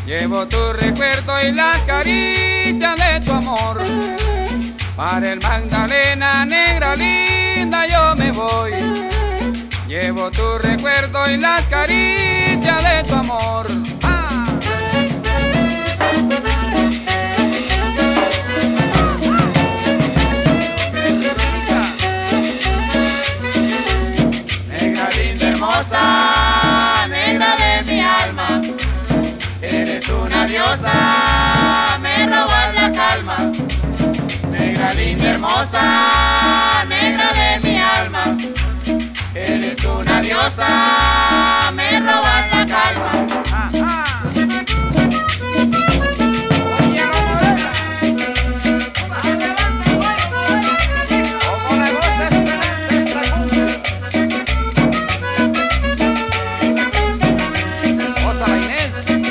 Llevo tu recuerdo y las caricias de tu amor. Para el Magdalena, negra linda, yo me voy. Llevo tu recuerdo y las caricias de tu amor. ¡Ah! Negra linda, hermosa, negra de mi alma, eres una diosa, me robas la calma. Negra linda, hermosa, negra de mi alma, eres una diosa, me robas la calma. ¡Ajá! Oye, Romadera, como la goza es nuestra cumbia. Otra la Inés.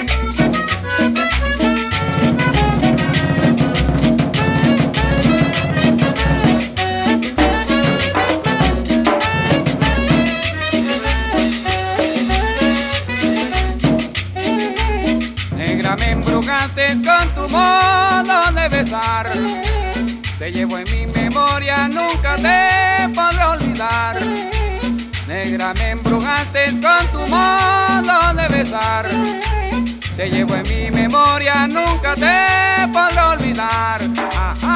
Me embrujaste con tu modo de besar, te llevo en mi memoria, nunca te podré olvidar. Negra, me embrujaste con tu modo de besar, te llevo en mi memoria, nunca te podré olvidar. Ajá.